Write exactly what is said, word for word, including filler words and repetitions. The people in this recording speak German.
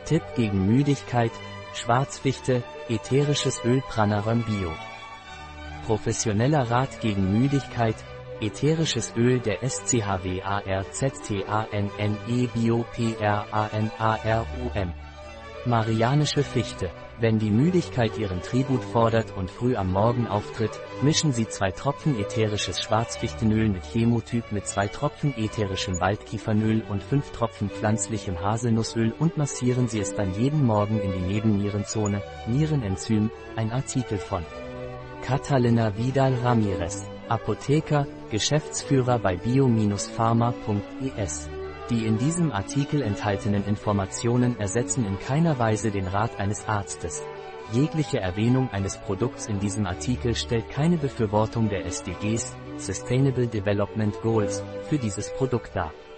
Tipp gegen Müdigkeit, Schwarzfichte, ätherisches Öl Pranarum Bio. Professioneller Rat gegen Müdigkeit, ätherisches Öl der S C H W A R Z T A N N E Bio P R A N A R U M. Marianische Fichte. Wenn die Müdigkeit ihren Tribut fordert und früh am Morgen auftritt, mischen Sie zwei Tropfen ätherisches Schwarzfichtenöl mit Chemotyp mit zwei Tropfen ätherischem Waldkiefernöl und fünf Tropfen pflanzlichem Haselnussöl und massieren Sie es dann jeden Morgen in die Nebennierenzone, Nierenenzym, ein Artikel von Catalina Vidal Ramirez, Apotheker, Geschäftsführer bei bio Pharma punkt E S. Die in diesem Artikel enthaltenen Informationen ersetzen in keiner Weise den Rat eines Arztes. Jegliche Erwähnung eines Produkts in diesem Artikel stellt keine Befürwortung der S D Gs, Sustainable Development Goals, für dieses Produkt dar.